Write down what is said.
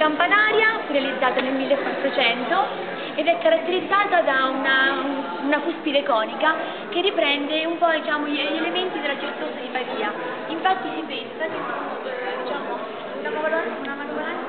campanaria realizzata nel 1400 ed è caratterizzata da una cuspide conica che riprende un po', diciamo, gli elementi della certosa di Pavia. Infatti si pensa che una manovalanza